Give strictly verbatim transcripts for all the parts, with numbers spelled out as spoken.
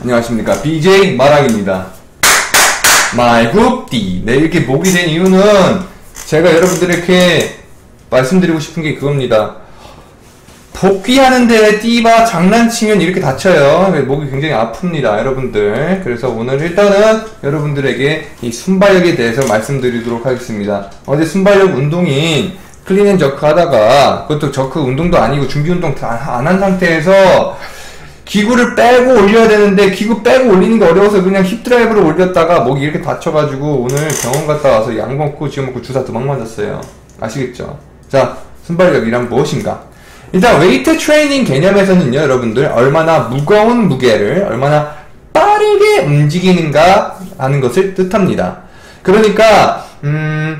안녕하십니까, 비제이 마랑입니다. 마이굽디. 네, 이렇게 목이 된 이유는 제가 여러분들에게 말씀드리고 싶은 게 그겁니다. 복귀하는데 띠바 장난치면 이렇게 다쳐요. 목이 굉장히 아픕니다, 여러분들. 그래서 오늘 일단은 여러분들에게 이 순발력에 대해서 말씀드리도록 하겠습니다. 어제 순발력 운동인 클린 앤 저크 하다가, 그것도 저크 운동도 아니고 준비 운동 다 안 한 상태에서 기구를 빼고 올려야 되는데 기구 빼고 올리는 게 어려워서 그냥 힙 드라이브를 올렸다가 목이 이렇게 다쳐가지고 오늘 병원 갔다 와서 약 먹고 지금 먹고 주사 두 방 맞았어요. 아시겠죠? 자, 순발력이란 무엇인가? 일단 웨이트 트레이닝 개념에서는요, 여러분들 얼마나 무거운 무게를 얼마나 빠르게 움직이는가 하는 것을 뜻합니다. 그러니까 음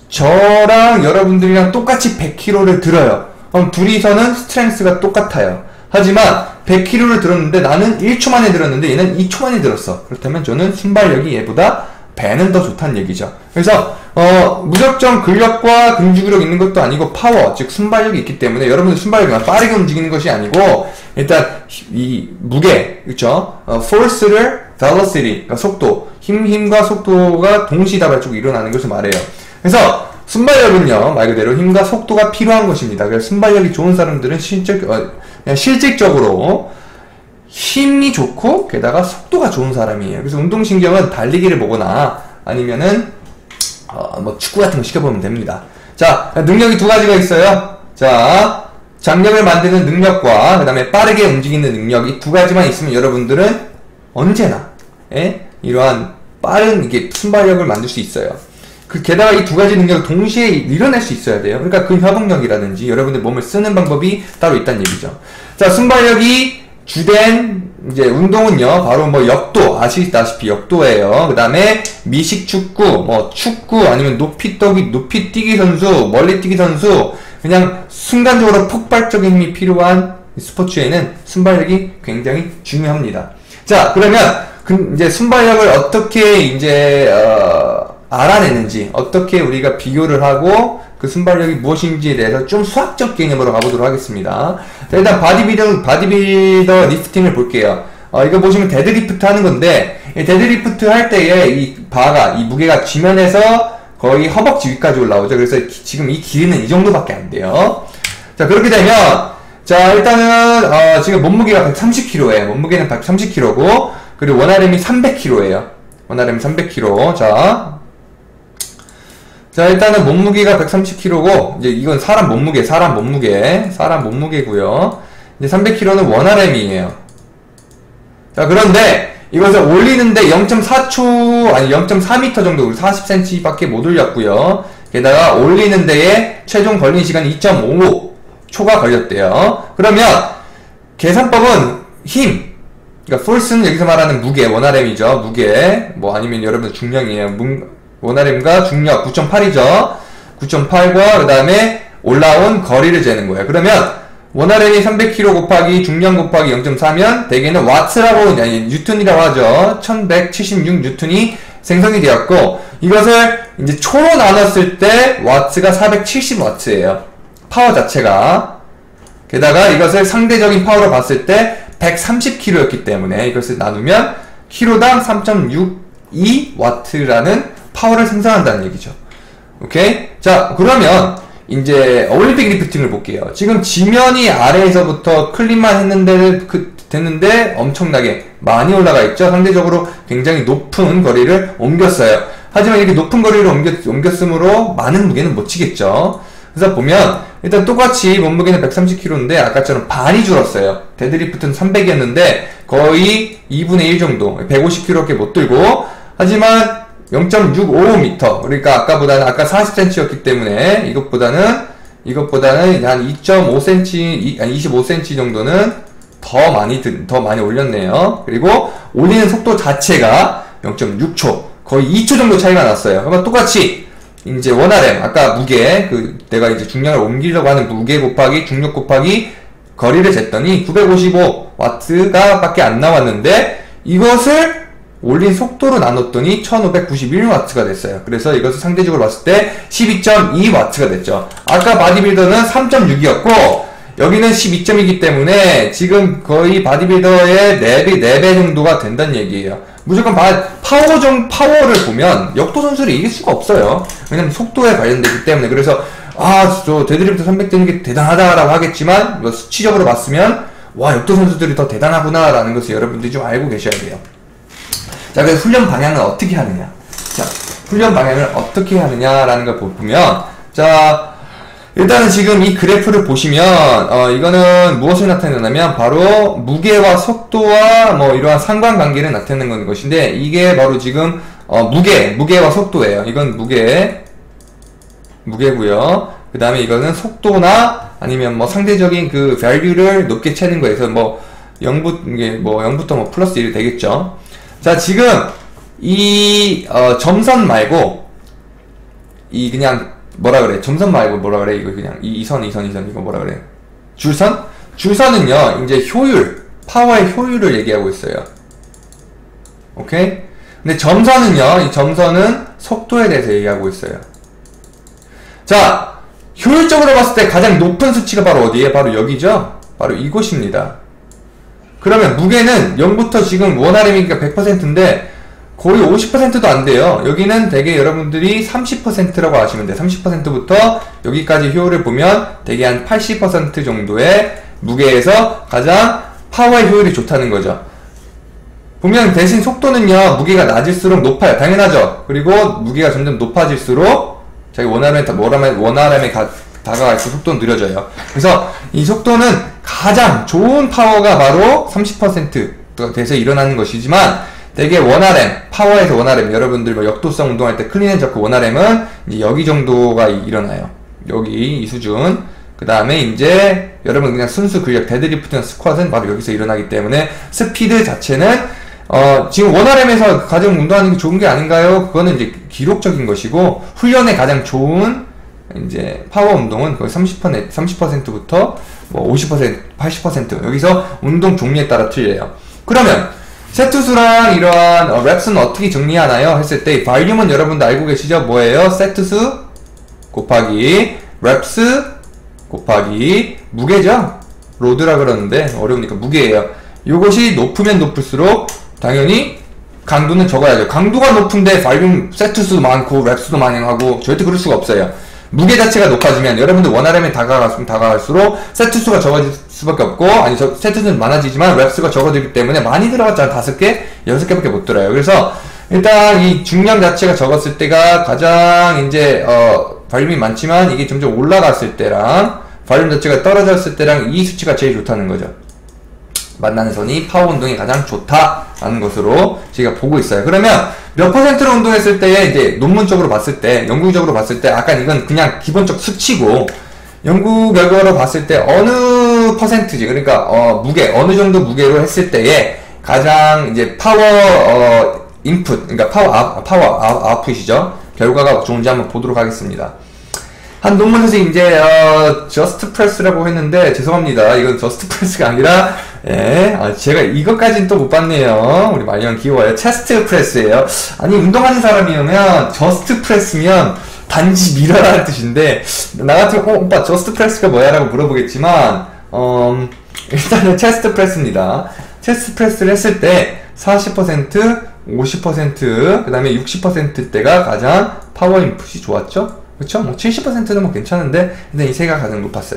저랑 여러분들이랑 똑같이 백 킬로그램를 들어요. 그럼 둘이서는 스트렝스가 똑같아요. 하지만 백 킬로그램를 들었는데 나는 일 초 만에 들었는데 얘는 이 초 만에 들었어. 그렇다면 저는 순발력이 얘보다 배는 더 좋다는 얘기죠. 그래서 어 무작정 근력과 근주기력 있는 것도 아니고 파워, 즉 순발력이 있기 때문에 여러분들 순발력이 빠르게 움직이는 것이 아니고 일단 이 무게, 그쵸? 어, force를 velocity, 그러니까 속도, 힘, 힘과 속도가 동시다발적으로 일어나는 것을 말해요. 그래서 순발력은요, 말 그대로 힘과 속도가 필요한 것입니다. 그래서 순발력이 좋은 사람들은 실질, 어, 그냥 실질적으로 힘이 좋고 게다가 속도가 좋은 사람이에요. 그래서 운동신경은 달리기를 보거나 아니면은 어, 뭐 축구 같은 거 시켜보면 됩니다. 자, 능력이 두 가지가 있어요. 자, 장력을 만드는 능력과 그 다음에 빠르게 움직이는 능력, 이 두 가지만 있으면 여러분들은 언제나 예? 이러한 빠른 이게 순발력을 만들 수 있어요. 그 게다가 이 두 가지 능력을 동시에 이뤄낼 수 있어야 돼요. 그러니까 근협응력이라든지 여러분들 몸을 쓰는 방법이 따로 있다는 얘기죠. 자, 순발력이 주된 이제 운동은요, 바로 뭐 역도, 아시다시피 역도예요. 그 다음에 미식축구, 뭐 축구, 아니면 높이 떠기, 높이 뛰기 선수, 멀리 뛰기 선수, 그냥 순간적으로 폭발적인 힘이 필요한 스포츠에는 순발력이 굉장히 중요합니다. 자, 그러면 그 이제 순발력을 어떻게 이제 어, 알아내는지, 어떻게 우리가 비교를 하고 그 순발력이 무엇인지에 대해서 좀 수학적 개념으로 가보도록 하겠습니다. 자, 일단 바디빌더, 바디빌더 리프팅을 볼게요. 어, 이거 보시면 데드리프트 하는 건데, 이 데드리프트 할 때에 이 바가, 이 무게가 지면에서 거의 허벅지 위까지 올라오죠. 그래서 기, 지금 이 길이는 이 정도밖에 안 돼요. 자, 그렇게 되면, 자, 일단은, 어, 지금 몸무게가 백삼십 킬로그램예요. 몸무게는 백삼십 킬로그램고, 그리고 원알엠이 삼백 킬로그램예요. 원알엠이 삼백 킬로그램. 자, 자, 일단은 몸무게가 백삼십 킬로그램고, 이제 이건 사람 몸무게, 사람 몸무게, 사람 몸무게고요. 이제 삼백 킬로그램는 원알엠이에요. 자, 그런데 이것을 올리는데 영 점 사 초, 아니 영 점 사 미터 정도, 사십 센티미터밖에 못 올렸고요. 게다가 올리는 데에 최종 걸린 시간이 이 점 오 초가 걸렸대요. 그러면 계산법은 힘, 그러니까 force는 여기서 말하는 무게, 원알엠이죠. 무게, 뭐 아니면 여러분 중량이에요. 원알엠과 중력 구 점 팔이죠. 구 점 팔과 그 다음에 올라온 거리를 재는 거예요. 그러면 원알엠이 삼백 킬로그램 곱하기 중량 곱하기 영 점 사면 대개는 와트라고, 아니 뉴턴이라고 하죠. 천백칠십육 뉴턴이 생성이 되었고, 이것을 이제 초로 나눴을 때 와트가 사백칠십 와트예요. 파워 자체가. 게다가 이것을 상대적인 파워로 봤을 때 백삼십 킬로그램였기 때문에 이것을 나누면 킬로당 삼 점 육이 와트라는 파워를 생산한다는 얘기죠. 오케이? 자, 그러면 이제 올림픽 리프팅을 볼게요. 지금 지면이 아래에서부터 클린만 했는데 그, 됐는데 엄청나게 많이 올라가 있죠. 상대적으로 굉장히 높은 거리를 옮겼어요. 하지만 이렇게 높은 거리를 옮겼, 옮겼으므로 많은 무게는 못 치겠죠. 그래서 보면 일단 똑같이 몸무게는 백삼십 킬로그램인데 아까처럼 반이 줄었어요. 데드리프트는 삼백이었는데 거의 이분의 일 정도, 백오십 킬로그램밖에 못 들고, 하지만 영 점 육오 미터, 그러니까 아까보다는, 아까 사십 센티미터였기 때문에 이것보다는 이것보다는 한 이 점 오 센티미터, 아니 이십오 센티미터 정도는 더 많이 더 많이 올렸네요. 그리고 올리는 속도 자체가 영 점 육 초, 거의 이 초 정도 차이가 났어요. 그러면 똑같이 이제 원알엠, 아까 무게, 그 내가 이제 중량을 옮기려고 하는 무게 곱하기 중력 곱하기 거리를 쟀더니 구백오십오 와트가 밖에 안 나왔는데, 이것을 올린 속도로 나눴더니 천오백구십일 와트가 됐어요. 그래서 이것을 상대적으로 봤을 때 십이 점 이 와트가 됐죠. 아까 바디빌더는 삼 점 육이었고 여기는 십이 점이기 때문에 지금 거의 바디빌더의 네 배, 네 배 정도가 된다는 얘기예요. 무조건 바, 파워 정, 파워를 보면 역도 선수를 이길 수가 없어요. 왜냐면 속도에 관련되기 때문에. 그래서, 아, 저 데드리프트 삼백 되는 게 대단하다라고 하겠지만, 뭐 수치적으로 봤으면, 와, 역도 선수들이 더 대단하구나라는 것을 여러분들이 좀 알고 계셔야 돼요. 자, 그래서 훈련 방향은 어떻게 하느냐. 자, 훈련 방향을 어떻게 하느냐라는 걸 보면, 자, 일단은 지금 이 그래프를 보시면, 어, 이거는 무엇을 나타내냐면, 바로 무게와 속도와 뭐 이러한 상관관계를 나타내는 것인데, 이게 바로 지금, 어, 무게, 무게와 속도예요. 이건 무게, 무게고요. 그 다음에 이거는 속도나, 아니면 뭐 상대적인 그 value를 높게 채는 거에서 뭐, 영부, 이게 뭐 영부터 뭐 플러스 일이 되겠죠. 자, 지금, 이, 어, 점선 말고, 이 그냥, 뭐라 그래? 점선 말고 뭐라 그래? 이거 그냥, 이, 이 선, 이 선, 이 선, 이거 뭐라 그래? 줄선? 줄선은요, 이제 효율, 파워의 효율을 얘기하고 있어요. 오케이? 근데 점선은요, 이 점선은 속도에 대해서 얘기하고 있어요. 자, 효율적으로 봤을 때 가장 높은 수치가 바로 어디에? 바로 여기죠? 바로 이곳입니다. 그러면 무게는 영부터 지금 원알엠이니까 백 퍼센트인데 거의 오십 퍼센트도 안 돼요. 여기는 대개 여러분들이 삼십 퍼센트라고 아시면 돼요. 삼십 퍼센트부터 여기까지 효율을 보면 대개 한 팔십 퍼센트 정도의 무게에서 가장 파워의 효율이 좋다는 거죠. 보면 대신 속도는요, 무게가 낮을수록 높아요. 당연하죠. 그리고 무게가 점점 높아질수록 자기 원알엠에, 원알엠에 가, 다가갈수록 속도는 느려져요. 그래서 이 속도는 가장 좋은 파워가 바로 삼십 퍼센트가 돼서 일어나는 것이지만, 되게 원알엠, 파워에서 원알엠, 여러분들 뭐 역도성 운동할 때 클린 앤 저크 원알엠은 이제 여기 정도가 일어나요. 여기 이 수준. 그 다음에 이제 여러분 그냥 순수 근력, 데드리프트나 스쿼트는 바로 여기서 일어나기 때문에 스피드 자체는 어, 지금 원알엠에서 가장 운동하는 게 좋은 게 아닌가요? 그거는 이제 기록적인 것이고, 훈련에 가장 좋은 이제 파워 운동은 거의 삼십 퍼센트, 삼십 퍼센트부터 뭐 오십 퍼센트, 팔십 퍼센트 여기서 운동 종류에 따라 틀려요. 그러면 세트 수랑 이러한 어, 랩스는 어떻게 정리하나요? 했을 때 발륨은 여러분들 알고 계시죠? 뭐예요? 세트 수 곱하기 랩스 곱하기 무게죠? 로드라 그러는데 어려우니까 무게예요. 이것이 높으면 높을수록 당연히 강도는 적어야죠. 강도가 높은데 발륨 세트 수 많고 랩수도 많이 하고 절대 그럴 수가 없어요. 무게 자체가 높아지면 여러분들 원알엠에 다가갈수록 다가갈수록 세트 수가 적어질 수밖에 없고, 아니 저 세트 수는 많아지지만 랩 수가 적어지기 때문에 많이 들어갔잖아. 다섯 개, 여섯 개밖에 못 들어요. 그래서 일단 이 중량 자체가 적었을 때가 가장 이제 어 발륨이 많지만 이게 점점 올라갔을 때랑 발륨 자체가 떨어졌을 때랑 이 수치가 제일 좋다는 거죠. 만나는 선이 파워 운동이 가장 좋다라는 것으로 제가 보고 있어요. 그러면 몇 퍼센트로 운동했을 때에 이제 논문적으로 봤을 때, 연구적으로 봤을 때, 아까 이건 그냥 기본적 수치고, 연구 결과로 봤을 때 어느 퍼센트지, 그러니까 어, 무게, 어느 정도 무게로 했을 때에 가장 이제 파워 어, 인풋, 그러니까 파워 아, 파워 아, 아웃풋이죠. 결과가 좋은지 한번 보도록 하겠습니다. 한 논문에서 이제 어, 저스트 프레스라고 했는데 죄송합니다. 이건 저스트 프레스가 아니라 예, 아, 제가 이것까지는 또 못 봤네요. 우리 말년 귀여워요. 체스트 프레스예요. 아니 운동하는 사람이면 저스트 프레스면 단지 밀어라는 뜻인데, 나 같으면 어, 오빠 저스트 프레스가 뭐야? 라고 물어보겠지만 어, 일단은 체스트 프레스입니다. 체스트 프레스를 했을 때 사십 퍼센트, 오십 퍼센트, 그 다음에 육십 퍼센트대가 가장 파워 인풋이 좋았죠? 그쵸? 뭐 칠십 퍼센트는 뭐 괜찮은데, 근데 이 세가 가장 높았어요.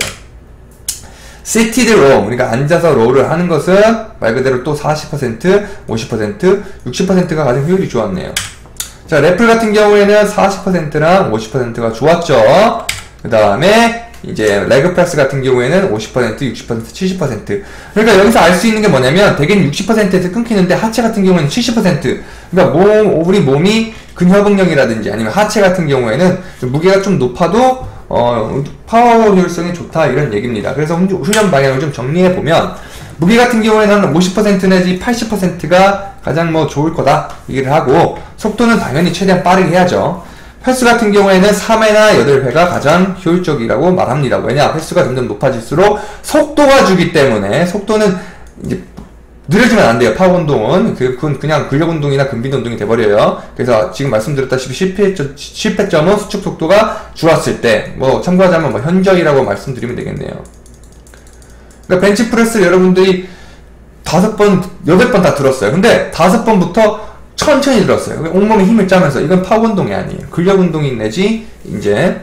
seated row, 그러니까 앉아서 롤을 하는 것은 말 그대로 또 사십 퍼센트, 오십 퍼센트, 육십 퍼센트가 가장 효율이 좋았네요. 자, 래플 같은 경우에는 사십 퍼센트랑 오십 퍼센트가 좋았죠. 그 다음에 이제 레그 프레스 같은 경우에는 오십 퍼센트, 육십 퍼센트, 칠십 퍼센트. 그러니까 여기서 알 수 있는 게 뭐냐면 대개는 육십 퍼센트에서 끊기는데 하체 같은 경우에는 칠십 퍼센트. 그러니까 몸, 우리 몸이 근협응력이라든지 아니면 하체 같은 경우에는 무게가 좀 높아도 어, 파워 효율성이 좋다 이런 얘기입니다. 그래서 훈련 방향을 좀 정리해 보면 무게 같은 경우에는 오십 퍼센트 내지 팔십 퍼센트가 가장 뭐 좋을 거다 얘기를 하고, 속도는 당연히 최대한 빠르게 해야죠. 횟수 같은 경우에는 삼 회나 여덟 회가 가장 효율적이라고 말합니다. 왜냐? 횟수가 점점 높아질수록 속도가 주기 때문에, 속도는 이제 느려지면 안 돼요. 파워 운동은. 그건 그냥 근력 운동이나 근비대 운동이 돼버려요. 그래서 지금 말씀드렸다시피 실패점, 실패점은 수축 속도가 줄었을 때, 뭐 참고하자면 뭐 현저히라고 말씀드리면 되겠네요. 그러니까 벤치프레스를 여러분들이 다섯 번, 여덟 번 다 들었어요. 근데 다섯 번부터 천천히 들었어요. 온몸에 힘을 짜면서. 이건 파워 운동이 아니에요. 근력 운동이 내지 이제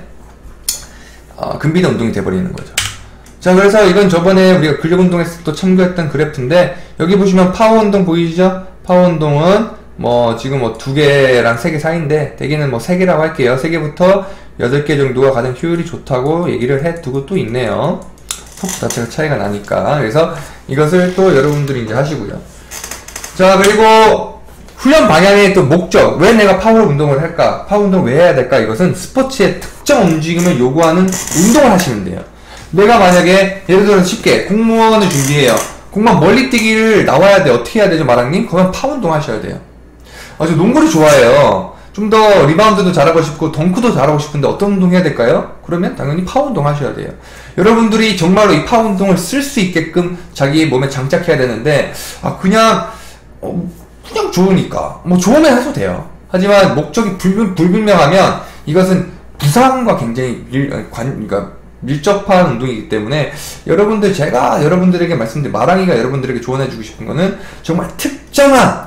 어, 근비대 운동이 돼버리는 거죠. 자, 그래서 이건 저번에 우리가 근력 운동했을 때 또 참고했던 그래프인데, 여기 보시면 파워 운동 보이시죠? 파워 운동은 뭐 지금 뭐 두 개랑 세 개 사이인데, 대개는 뭐 세 개라고 할게요. 세 개부터 여덟 개 정도가 가장 효율이 좋다고 얘기를 해두고 또 있네요. 속도 자체가 차이가 나니까. 그래서 이것을 또 여러분들이 이제 하시고요. 자, 그리고 훈련 방향의 또 목적. 왜 내가 파워 운동을 할까? 파워 운동을 왜 해야 될까? 이것은 스포츠의 특정 움직임을 요구하는 운동을 하시면 돼요. 내가 만약에 예를 들어서 쉽게 공무원을 준비해요. 공무원 멀리뛰기를 나와야 돼. 어떻게 해야 되죠, 마랑님? 그건 파워 운동 하셔야 돼요. 아, 저 농구를 좋아해요. 좀 더 리바운드도 잘하고 싶고 덩크도 잘하고 싶은데 어떤 운동 해야 될까요? 그러면 당연히 파워 운동 하셔야 돼요. 여러분들이 정말로 이 파워 운동을 쓸 수 있게끔 자기 몸에 장착해야 되는데, 아 그냥 어, 그냥 좋으니까 뭐 좋으면 해도 돼요. 하지만 목적이 불분, 불분명하면 이것은 부상과 굉장히 밀, 관, 그러니까 밀접한 운동이기 때문에, 여러분들, 제가 여러분들에게 말씀드린, 마랑이가 여러분들에게 조언해주고 싶은 거는 정말 특정한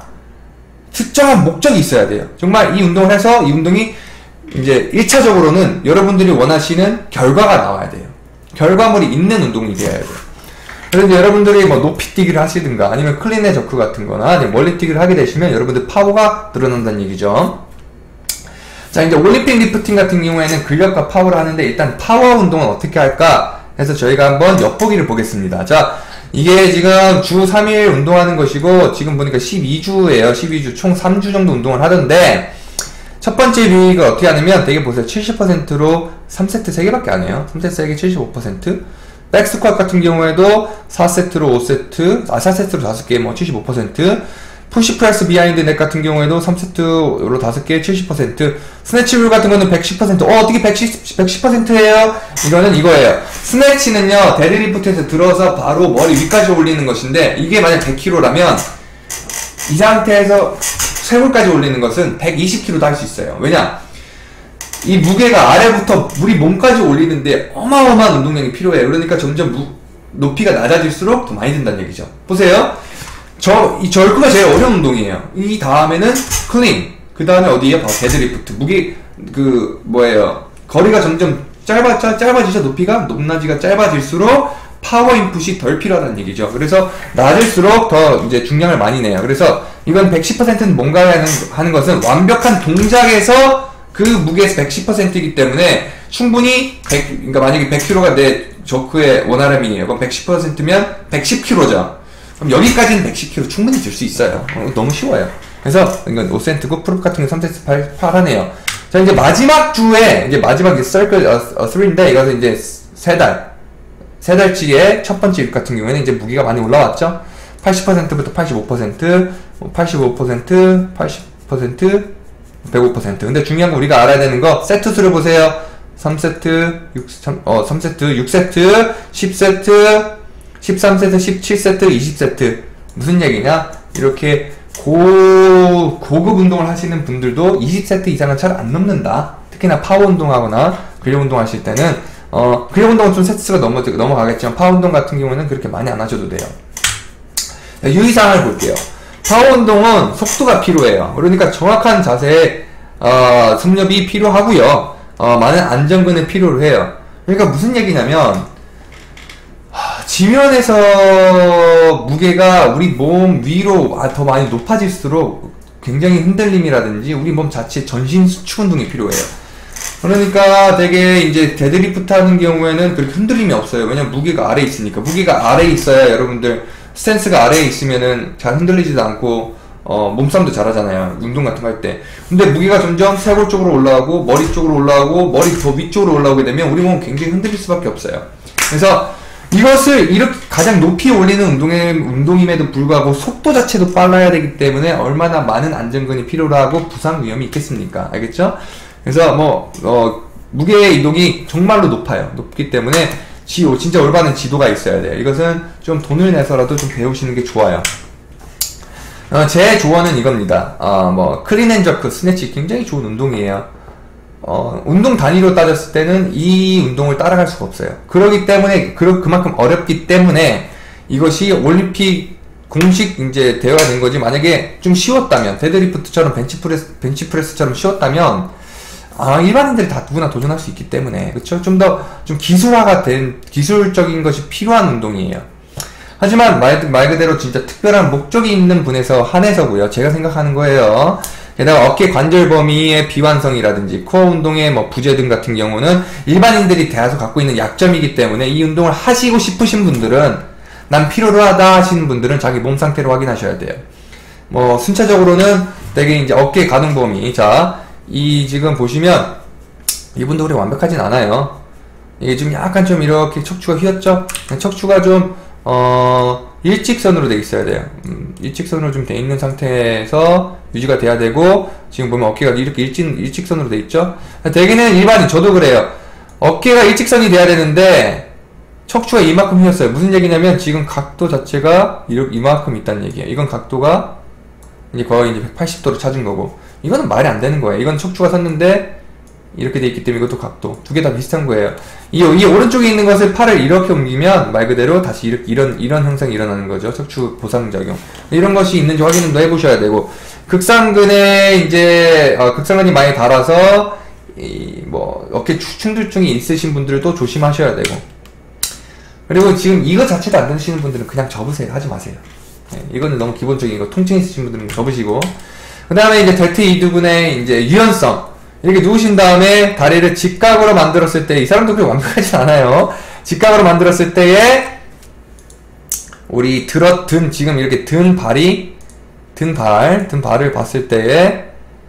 특정한 목적이 있어야 돼요. 정말 이 운동을 해서 이 운동이 이제 일 차적으로는 여러분들이 원하시는 결과가 나와야 돼요. 결과물이 있는 운동이 되어야 돼요. 그래서 이제 여러분들이 뭐 높이뛰기를 하시든가 아니면 클린의 저크 같은 거나 멀리뛰기를 하게 되시면 여러분들 파워가 늘어난다는 얘기죠. 자, 이제 올림픽 리프팅 같은 경우에는 근력과 파워를 하는데, 일단 파워 운동은 어떻게 할까 해서 저희가 한번 엿보기를 보겠습니다. 자, 이게 지금 주 삼 일 운동하는 것이고, 지금 보니까 십이 주예요. 십이 주, 총 삼 주 정도 운동을 하던데, 첫 번째 비율을 어떻게 하냐면, 되게 보세요. 칠십 퍼센트로 삼 세트 세 개밖에 안 해요. 삼 세트 세 개 칠십오 퍼센트. 백스쿼트 같은 경우에도 사 세트로 오 세트, 아, 사 세트로 다섯 개, 뭐 칠십오 퍼센트. 푸시프레스 비하인드 넥 같은 경우에도 삼 세트로 다섯 개 칠십 퍼센트. 스네치볼 같은 거는 백십 퍼센트. 어, 어떻게 백십, 백십 퍼센트예요? 이거는 이거예요. 스네치는요, 데드리프트에서 들어서 바로 머리 위까지 올리는 것인데, 이게 만약 백 킬로그램라면 이 상태에서 쇄골까지 올리는 것은 백이십 킬로그램도 할 수 있어요. 왜냐? 이 무게가 아래부터 우리 몸까지 올리는데 어마어마한 운동량이 필요해요. 그러니까 점점 무, 높이가 낮아질수록 더 많이 든다는 얘기죠. 보세요. 저, 이 절크가 제일 어려운 운동이에요. 이 다음에는 클린. 그 다음에 어디에요? 바로 데드리프트. 무게, 그, 뭐예요. 거리가 점점 짧아, 짧, 짧아지죠? 높이가? 높낮이가 짧아질수록 파워 인풋이 덜 필요하다는 얘기죠. 그래서 낮을수록 더 이제 중량을 많이 내요. 그래서 이건 백십 퍼센트는 뭔가 하는, 하는 것은 완벽한 동작에서 그 무게에서 백십 퍼센트이기 때문에 충분히 백, 그러니까 만약에 백 킬로그램가 내 저크의 원아람이에요. 그럼 백십 퍼센트면 백십 킬로그램죠. 그럼 여기까지는 백십 킬로그램 충분히 들 수 있어요. 어, 너무 쉬워요. 그래서 이건 오 센트고 프로프 같은 게 삼 세트 팔, 팔 하네요. 자, 이제 마지막 주에 이제 마지막 서클 어, 어, 삼인데 이것은 이제 세 달, 세 달치의 첫 번째 일 같은 경우에는 이제 무게가 많이 올라왔죠. 팔십 퍼센트부터 팔십오 퍼센트, 팔십오 퍼센트, 팔십 퍼센트, 백오 퍼센트. 근데 중요한 거 우리가 알아야 되는 거 세트 수를 보세요. 삼 세트, 육, 삼, 어, 삼 세트, 육 세트, 십 세트, 십삼 세트, 십칠 세트, 이십 세트. 무슨 얘기냐? 이렇게 고, 고급 운동을 하시는 분들도 이십 세트 이상은 잘 안 넘는다. 특히나 파워 운동하거나 근력 운동 하실 때는, 어, 근력 운동은 좀 세트수가 넘어, 넘어가겠지만, 파워 운동 같은 경우는 그렇게 많이 안 하셔도 돼요. 자, 유의사항을 볼게요. 파워 운동은 속도가 필요해요. 그러니까 정확한 자세의, 어, 섭렵이 필요하고요. 어, 많은 안정근을 필요로 해요. 그러니까 무슨 얘기냐면, 지면에서 무게가 우리 몸 위로 더 많이 높아질수록 굉장히 흔들림이라든지 우리 몸 자체 전신 수축 운동이 필요해요. 그러니까 되게 이제 데드리프트 하는 경우에는 그렇게 흔들림이 없어요. 왜냐면 무게가 아래에 있으니까. 무게가 아래에 있어야 여러분들 스탠스가 아래에 있으면은 잘 흔들리지도 않고 어, 몸싸움도 잘하잖아요. 운동 같은 거 할 때. 근데 무게가 점점 쇄골 쪽으로 올라가고 머리 쪽으로 올라가고 머리 더 위쪽으로 올라오게 되면 우리 몸은 굉장히 흔들릴 수밖에 없어요. 그래서 이것을 이렇게 가장 높이 올리는 운동에, 운동임에도 불구하고 속도 자체도 빨라야 되기 때문에 얼마나 많은 안정근이 필요로 하고 부상 위험이 있겠습니까? 알겠죠? 그래서 뭐, 어, 무게의 이동이 정말로 높아요. 높기 때문에 지도, 진짜 올바른 지도가 있어야 돼요. 이것은 좀 돈을 내서라도 좀 배우시는 게 좋아요. 어, 제 조언은 이겁니다. 어, 뭐, 클린 앤 저크, 스네치 굉장히 좋은 운동이에요. 어, 운동 단위로 따졌을 때는 이 운동을 따라갈 수가 없어요. 그러기 때문에, 그, 그만큼 어렵기 때문에 이것이 올림픽 공식 이제 대회가 된 거지. 만약에 좀 쉬웠다면, 데드리프트처럼 벤치프레스, 벤치프레스처럼 쉬웠다면, 아, 일반인들이 다 누구나 도전할 수 있기 때문에, 그쵸? 좀 더, 좀 기술화가 된, 기술적인 것이 필요한 운동이에요. 하지만 말, 말 그대로 진짜 특별한 목적이 있는 분에서 한해서고요. 제가 생각하는 거예요. 게다가 어깨 관절 범위의 비완성이라든지 코어 운동의 뭐 부재 등 같은 경우는 일반인들이 대다수 갖고 있는 약점이기 때문에 이 운동을 하시고 싶으신 분들은, 난 필요로 하다 하시는 분들은 자기 몸 상태를 확인하셔야 돼요. 뭐 순차적으로는 되게 이제 어깨 가동 범위, 자, 이 지금 보시면 이분도 그리 완벽하진 않아요. 이게 좀 약간 좀 이렇게 척추가 휘었죠? 척추가 좀 어 일직선으로 돼 있어야 돼요. 음, 일직선으로 좀 돼 있는 상태에서 유지가 돼야 되고, 지금 보면 어깨가 이렇게 일직, 일직선으로 돼 있죠? 대개는 일반인, 저도 그래요. 어깨가 일직선이 돼야 되는데 척추가 이만큼 휘었어요. 무슨 얘기냐면 지금 각도 자체가 이렇게 이만큼 있다는 얘기예요. 이건 각도가 이제 거의 이제 백팔십 도로 찾은 거고, 이거는 말이 안 되는 거예요. 이건 척추가 섰는데 이렇게 돼 있기 때문에 이것도 각도 두 개 다 비슷한 거예요. 이, 이 오른쪽에 있는 것을 팔을 이렇게 옮기면 말 그대로 다시 이렇게 이런 이런 현상이 일어나는 거죠. 척추 보상작용, 이런 것이 있는지 확인도 해보셔야 되고, 극상근에 이제 어, 극상근이 많이 닳아서 이 뭐 어깨 충돌증이 있으신 분들도 조심하셔야 되고, 그리고 지금 이거 자체도 안 되시는 분들은 그냥 접으세요. 하지 마세요. 네, 이거는 너무 기본적인 거. 통증 있으신 분들은 접으시고, 그 다음에 이제 델트 이두근의 이제 유연성, 이렇게 누우신 다음에 다리를 직각으로 만들었을 때, 이 사람도 그렇게 완벽하진 않아요. 직각으로 만들었을 때에 우리 들어 든 지금 이렇게 든 발이 든 발, 든 발을 봤을 때에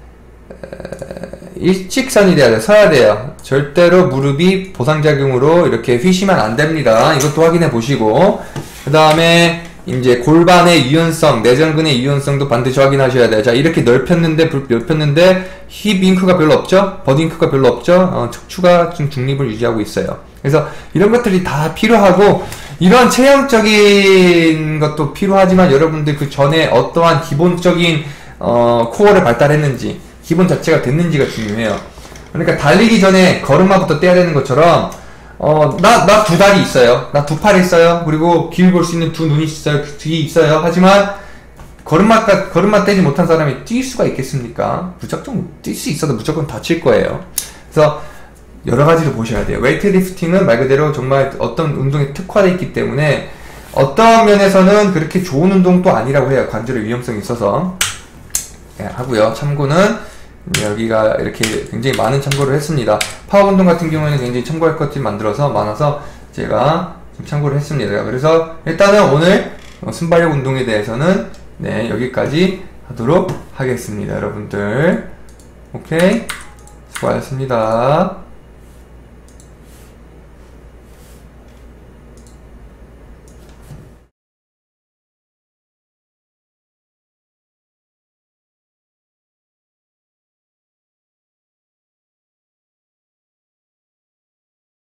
일직선이 돼야 돼요. 서야 돼요. 절대로 무릎이 보상작용으로 이렇게 휘시면 안 됩니다. 이것도 확인해 보시고, 그 다음에 이제 골반의 유연성, 내전근의 유연성도 반드시 확인하셔야 돼요. 자, 이렇게 넓혔는데, 넓혔는데, 힙 윙크가 별로 없죠? 버드 윙크가 별로 없죠? 어, 척추가 좀 중립을 유지하고 있어요. 그래서 이런 것들이 다 필요하고, 이런 체형적인 것도 필요하지만 여러분들 그 전에 어떠한 기본적인, 어, 코어를 발달했는지, 기본 자체가 됐는지가 중요해요. 그러니까 달리기 전에 걸음마부터 떼야 되는 것처럼, 어, 나, 나 두 다리 있어요. 나 두 팔 있어요. 그리고 길 볼 수 있는 두 눈이 있어요. 뒤에 있어요. 하지만, 걸음마, 걸음마 떼지 못한 사람이 뛸 수가 있겠습니까? 무조건 뛸 수 있어도 무조건 다칠 거예요. 그래서, 여러 가지를 보셔야 돼요. 웨이트리프팅은 말 그대로 정말 어떤 운동에 특화되어 있기 때문에, 어떤 면에서는 그렇게 좋은 운동도 아니라고 해요. 관절의 위험성이 있어서. 네, 하고요. 참고는, 여기가 이렇게 굉장히 많은 참고를 했습니다. 파워 운동 같은 경우에는 굉장히 참고할 것들이 만들어서 많아서 제가 좀 참고를 했습니다. 그래서 일단은 오늘 순발력 운동에 대해서는 네, 여기까지 하도록 하겠습니다. 여러분들 오케이, 수고하셨습니다.